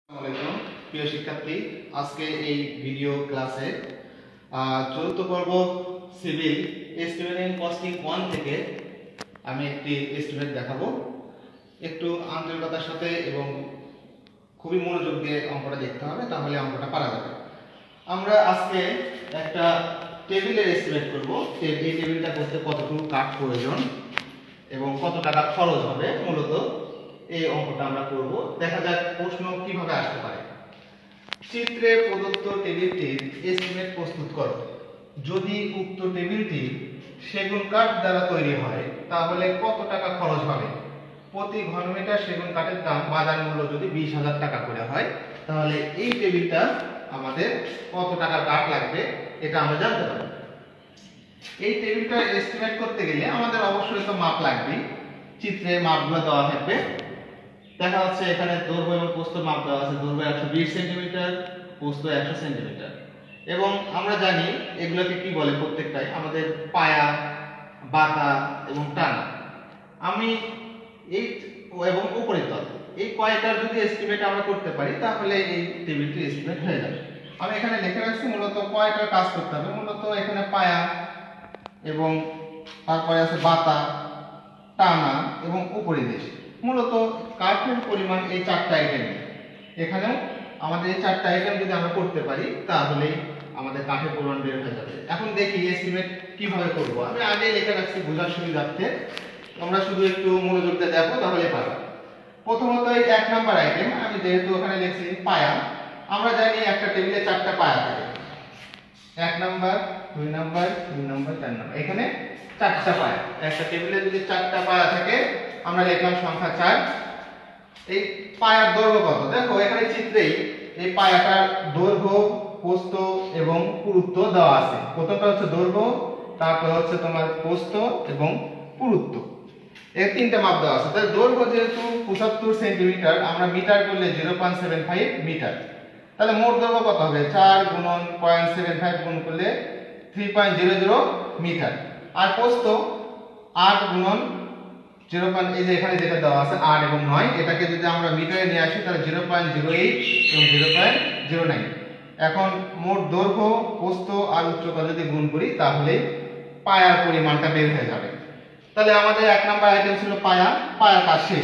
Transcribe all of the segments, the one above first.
আসসালামু প্রিয় শিক্ষার্থী, আজকে এই ভিডিও ক্লাসে চতুর্থ পর্ব সিভিল এস্টিমেটিং কস্টিং 1 থেকে আমি একটি এস্টিমেট দেখাবো। একটু আন্তরিকতার সাথে এবং খুবই মনোযোগ দিয়ে অঙ্কটা দেখতে হবে, তাহলে অঙ্কটা পারা যাবে। আমরা আজকে একটা টেবিলের এস্টিমেট করব। এই টেবিলটা করতে কতটুকু কাঠ প্রয়োজন এবং কত টাকা খরচ হবে, মূলত এই অঙ্কটা আমরা করব। দেখা যাক প্রশ্ন কিভাবে আসতে পারে। চিত্রে প্রদত্ত টেবিলটির এস্টিমেট প্রস্তুত করো। যদি উক্ত টেবিলটি সেগুন কাঠ দ্বারা তৈরি হয় তাহলে কত টাকা খরচ হবে? প্রতি ঘনমিটার সেগুন কাঠের দাম বাজার মূল্য যদি 20,000 টাকা করে হয়, তাহলে এই টেবিলটা আমাদের কত টাকার কাঠ লাগবে এটা আমরা জানতে পারি। এই টেবিলটা এস্টিমেট করতে গেলে আমাদের অবশ্যই তো মাপ লাগবে। চিত্রে মাপগুলো দেওয়া থাকবে। দেখা যাচ্ছে এখানে দৈর্ঘ্য এবং প্রস্থ মাপ দেওয়া আছে। দৈর্ঘ্য 120 সেন্টিমিটার, প্রস্থ 100 সেন্টিমিটার। এবং আমরা জানি এগুলোকে কি বলে, প্রত্যেকটাই আমাদের পায়া, বাতা এবং টানা। আমি এই এবং উপরিতল এই কয়টার যদি এস্টিমেট আমরা করতে পারি তাহলে এই টেবিলটির এস্টিমেট হয়ে যাবে। আমি এখানে লিখে রাখছি মূলত কয়টার কাজ করতে হবে। মূলত এখানে পায়া এবং তারপরে আছে বাতা, টানা এবং উপরিদেশ। মূলত কাঠের পরিমাণ এই চারটা আইটেম। এখানেও আমাদের এই চারটা আইটেম যদি আমরা করতে পারি তাহলে আমাদের কাঠের পরিমাণ বের হয়ে যাবে। এখন দেখি এস্টিমেট কিভাবে করব। আমি আগে লিখে রাখছি বোঝার সুবিধার্থে, তোমরা শুধু একটু মনোযোগ দিয়ে দেখো তাহলে পারবে। প্রথমত এই 1 নাম্বার আইটেম, আমি যেহেতু ওখানে লিখছি পায়া, আমরা জানি একটা টেবিলে 4টা পায়া থাকে। 1 নাম্বার, 2 নাম্বার, 3 নাম্বার, 4 নাম্বার, এখানে 4টা পায়া। একটা টেবিলে যদি 4টা পায়া থাকে, আমরা লিখলাম সংখ্যা 4। এই পায়ার দৈর্ঘ্য কত? দেখো এখানে চিত্রেই এই পায়াটার দৈর্ঘ্য, প্রস্থ এবং পুরুত্ব দেওয়া আছে। প্রথমটা হচ্ছে দৈর্ঘ্য, তারপর হচ্ছে তোমার প্রস্থ এবং পুরুত্ব। এর তিনটা মাপ দেওয়া আছে। তাহলে দৈর্ঘ্য যেহেতু 75 সেন্টিমিটার, আমরা মিটার করলে 0.75 মিটার। তাহলে মোট দৈর্ঘ্য কত হবে? 4 গুণন 0.75 গুণ করলে 3.00 মিটার। আর প্রস্থ 8 গুণন 0. এই যে এখানে যেটা দেওয়া আছে 8 এবং 9, এটাকে যদি আমরা মিটারে নিয়ে আসি তাহলে 0.08 এবং 0.09। এখন মোট দৈর্ঘ্য, প্রস্থ আর উচ্চতা যদি গুণ করি তাহলে পায়ার পরিমাণটা বের হয়ে যাবে। তাহলে আমাদের 1 নাম্বার আইটেম ছিল পায়া, পায়ার কাজ শেষ।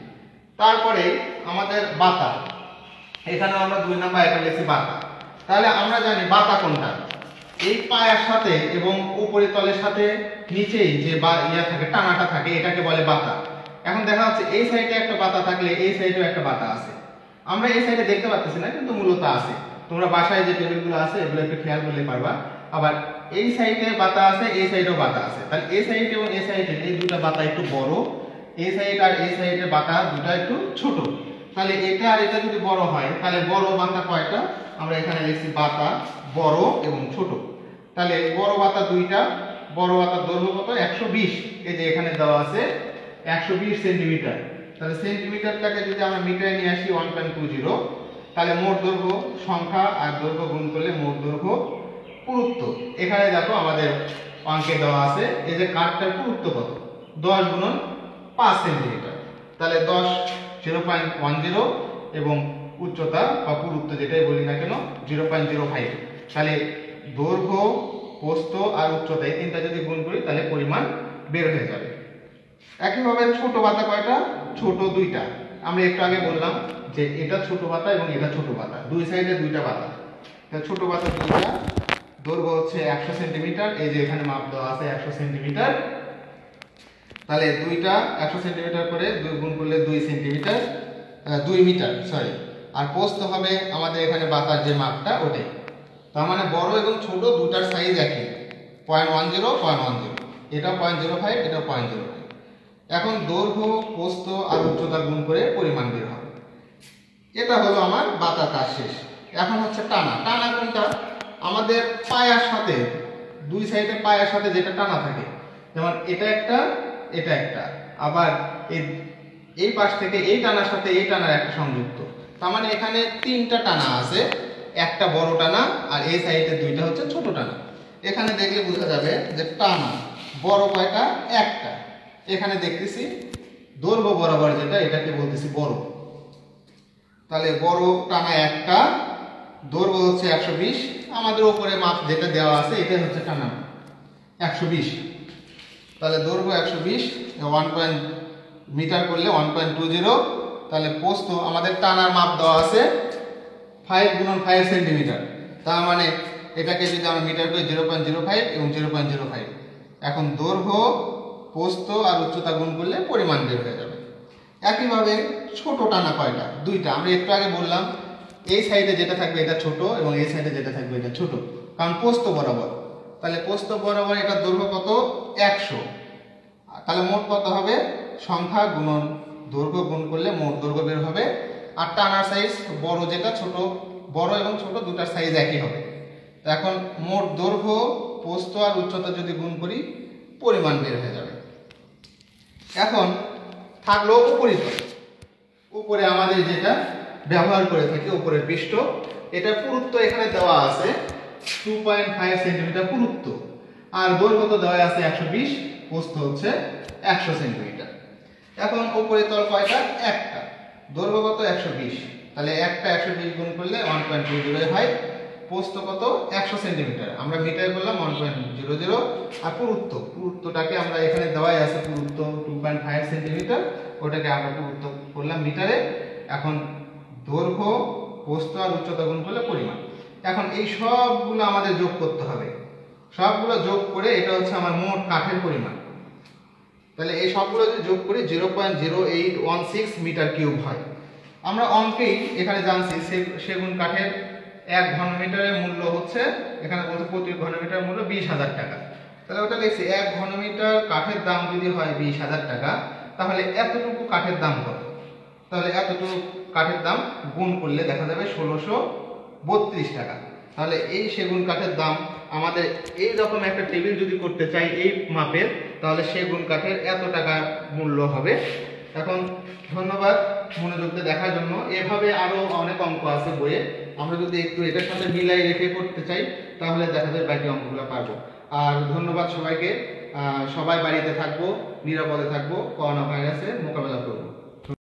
তারপরে আমাদের বাতা, এখানে আমরা 2 নাম্বার আইটেম লিখছি বাতা। তাহলে আমরা জানি বাতা কোনটা, এই পায়ার সাথে এবং উপরিতলের সাথে নিচেই যে ইয়া থাকে, টানাটা থাকে, এটাকে বলে বাতা। এখন দেখা যাচ্ছে এই সাইডে একটা বাতা থাকলে এই সাইডেও একটা বাতা আছে। আমরা এই সাইডে দেখতে পাচ্ছি না, কিন্তু মূলত আছে। তোমরা বাসায় যে টেবিলগুলো আছে এগুলো একটু খেয়াল করলে পারবা। আবার এই সাইডে বাতা আছে, এই সাইডেও বাতা আছে। তাহলে এই সাইড এবং এই সাইডে এই দুটো বাতা একটু বড়, এই সাইড আর এই সাইডের বাতা দুটো একটু ছোট। তাহলে এটা আর এটা যদি বড় হয় তাহলে বড় বাতা কয়টা? আমরা এখানে লিখছি বাতা বড় এবং ছোট। তাহলে বড় বাতা দুইটা। বড় বাতার দৈর্ঘ্য কত? 120। এই যে এখানে দেওয়া আছে 120 সেন্টিমিটার। তাহলে সেন্টিমিটারটাকে যদি আমরা মিটারে নিয়ে আসি 1.20, তাহলে মোট দৈর্ঘ্য সংখ্যা আর দৈর্ঘ্য গুণ করলে মোট দৈর্ঘ্য পুরুত্ব। এখানে দেখো আমাদের অঙ্কে দেওয়া আছে এই যে কাঠটার পুরুত্ব কত? 10 গুণন 5 সেন্টিমিটার। তাহলে 10 0.10 এবং উচ্চতা বা পুরুত্ব যেটাই বলি না কেন 0.05। তাহলে দৈর্ঘ্য, প্রস্থ আর উচ্চতা এই তিনটা যদি গুণ করি তাহলে পরিমাণ বের হয়ে যাবে। একইভাবে ছোট বাতা কয়টা? ছোট দুইটা। আমরা একটু আগে বললাম যে এটা ছোট বাতা এবং এটা ছোট বাতা, দুই সাইডে দুইটা বাতা। তাহলে ছোট বাতা দুইটা, দৈর্ঘ্য হচ্ছে 100 সেন্টিমিটার। এই যে এখানে মাপ দেওয়া আছে 100 সেন্টিমিটার। তাহলে দুইটা 100 সেন্টিমিটার করে 2 গুণ করলে 2 সেন্টিমিটার, 2 মিটার সরি। আর প্রস্থ হবে আমাদের এখানে বাতার যে মাপটা ওটাই। তার মানে বড় এবং ছোট দুটার সাইজ একই, 0.10 0.10। এটা 0.05, এটা 0.05। এখন দৈর্ঘ্য, প্রস্থ আর উচ্চতা গুণ করে পরিমাণ বের হবে। এটা হলো আমার বাতার কাজ শেষ। এখন হচ্ছে টানা। টানা কোনটা? আমাদের পায়ার সাথে, দুই সাইডে পায়ার সাথে যেটা টানা থাকে, যেমন এটা একটা, এটা একটা, আবার এই পাশ থেকে এই টানার সাথে এই টানার একটা সংযুক্ত। তার মানে এখানে 3টা টানা আছে, একটা বড় টানা আর এই সাইডে দুইটা হচ্ছে ছোট টানা। এখানে দেখলে বোঝা যাবে যে টানা বড় কয়টা? একটা। এখানে দেখতেছি দৈর্ঘ্য বরাবর যেটা, এটাকে বলতেছি বড়। তাহলে বড় টানা একটা, দৈর্ঘ্য হচ্ছে 120। আমাদের উপরে মাপ যেটা দেওয়া আছে এটাই হচ্ছে টানা 120। তাহলে দৈর্ঘ্য 120, 1 মিটার করলে 1.20। তাহলে প্রস্থ আমাদের টানার মাপ দেওয়া আছে 5 × 5 সেন্টিমিটার। তার মানে এটাকে যদি আমরা মিটার করি 0.05 এবং 0.05। এখন দৈর্ঘ্য, প্রস্থ আর উচ্চতা গুণ করলে পরিমাণ বের হয়ে যাবে। একইভাবে ছোট টানা কয়টা? দুইটা। আমরা একটু আগে বললাম এই সাইডে যেটা থাকবে এটা ছোট এবং এই সাইডে যেটা থাকবে এটা ছোট, কারণ প্রস্থ বরাবর। তাহলে প্রস্থ বরাবর এটার দৈর্ঘ্য কত? 100। তাহলে মোট কত হবে? সংখ্যা গুণন দৈর্ঘ্য গুণ করলে মোট দৈর্ঘ্য বের হবে। আর টানার সাইজ বড় যেটা ছোট, বড় এবং ছোট দুটার সাইজ একই হবে। তো এখন মোট দৈর্ঘ্য, প্রস্থ আর উচ্চতা যদি গুণ করি পরিমাণ বের হয়ে যাবে। এখন থাকলো উপরিতল। উপরে আমাদের যেটা ব্যবহার করে থাকি উপরের পৃষ্ঠ, এটা পুরুত্ব এখানে দেওয়া আছে 2.5 সেন্টিমিটার পুরুত্ব, আর দৈর্ঘ্য তো দেওয়া আছে 120, প্রস্থ হচ্ছে 100 সেন্টিমিটার। এখন উপরিতল কয়টা? একটা। দৈর্ঘ্য কত? 120। তাহলে একটা 120 গুণ করলে 1.20 হয়। প্রস্থ কত? 100 সেন্টিমিটার। আমরা মিটার করলাম 1.00। আর পুরুত্বটাকে আমরা এখানে দেওয়াই আছে পুরুত্ব 2.5 সেন্টিমিটার, ওটাকে আমরা পুরুত্ব করলাম মিটারে। এখন দৈর্ঘ্য, প্রস্থ আর উচ্চতা গুণ করলে পরিমাণ। এখন এই সবগুলো আমাদের যোগ করতে হবে। সবগুলো যোগ করে এটা হচ্ছে আমার মোট কাঠের পরিমাণ। তাহলে এই সবগুলো যদি যোগ করি 0.0816 মিটার কিউব হয়। আমরা অঙ্কেই এখানে জানছি সেগুন কাঠের 1 ঘনমিটারের মূল্য হচ্ছে, এখানে বলছে প্রতি ঘনমিটার মূল্য 20,000 টাকা। তাহলে ওটা লিখছি 1 ঘনমিটার কাঠের দাম যদি হয় 20,000 টাকা, তাহলে এতটুকু কাঠের দাম কত? তাহলে এতটুকু কাঠের দাম গুণ করলে দেখা যাবে 1632 টাকা। তাহলে এই সেগুন কাঠের দাম আমাদের এই রকম একটা টেবিল যদি করতে চাই এই মাপের, তাহলে সেগুন কাঠের এত টাকা মূল্য হবে। এখন ধন্যবাদ মনোযোগ দিয়ে দেখার জন্য। এভাবে আরো অনেক অঙ্ক আছে বইয়ে, আমরা যদি একটু এটার সাথে মিলাই রেখে করতে চাই তাহলে দেখা যায় বাকি অঙ্কগুলো পারবো। আর ধন্যবাদ সবাইকে। সবাই বাড়িতে থাকবো, নিরাপদে থাকবো, করোনা ভাইরাসের মোকাবেলা করবো।